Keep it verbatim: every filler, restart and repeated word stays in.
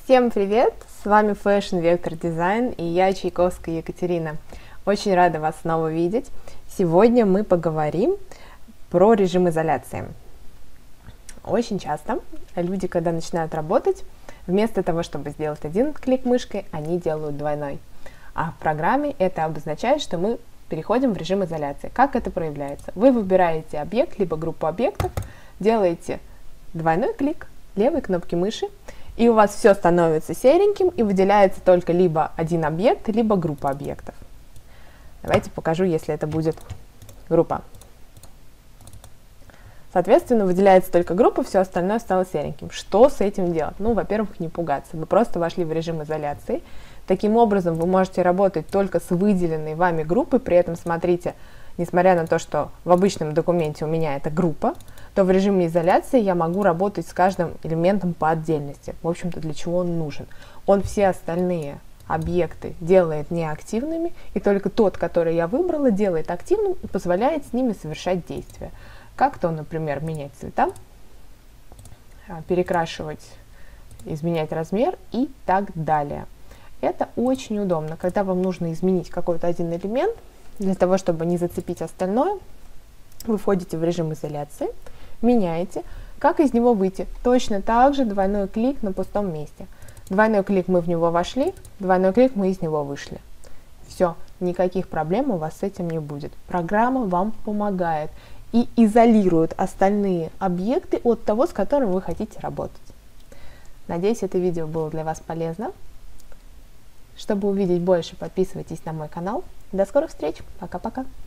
Всем привет! С вами Fashion Vector Design и я, Чайковская Екатерина. Очень рада вас снова видеть. Сегодня мы поговорим про режим изоляции. Очень часто люди, когда начинают работать, вместо того, чтобы сделать один клик мышкой, они делают двойной. А в программе это обозначает, что мы переходим в режим изоляции. Как это проявляется? Вы выбираете объект, либо группу объектов, делаете двойной клик левой кнопки мыши, и у вас все становится сереньким, и выделяется только либо один объект, либо группа объектов. Давайте покажу, если это будет группа. Соответственно, выделяется только группа, все остальное стало сереньким. Что с этим делать? Ну, во-первых, не пугаться. Вы просто вошли в режим изоляции. Таким образом, вы можете работать только с выделенной вами группой. При этом, смотрите, несмотря на то, что в обычном документе у меня это группа, то в режиме изоляции я могу работать с каждым элементом по отдельности. В общем-то, для чего он нужен? Он все остальные объекты делает неактивными, и только тот, который я выбрала, делает активным и позволяет с ними совершать действия. Как то, например, менять цвета, перекрашивать, изменять размер и так далее. Это очень удобно, когда вам нужно изменить какой-то один элемент, для того, чтобы не зацепить остальное, вы входите в режим изоляции, меняете. Как из него выйти? Точно так же двойной клик на пустом месте. Двойной клик, мы в него вошли, двойной клик, мы из него вышли. Все, никаких проблем у вас с этим не будет. Программа вам помогает и изолирует остальные объекты от того, с которым вы хотите работать. Надеюсь, это видео было для вас полезно. Чтобы увидеть больше, подписывайтесь на мой канал. До скорых встреч. Пока-пока.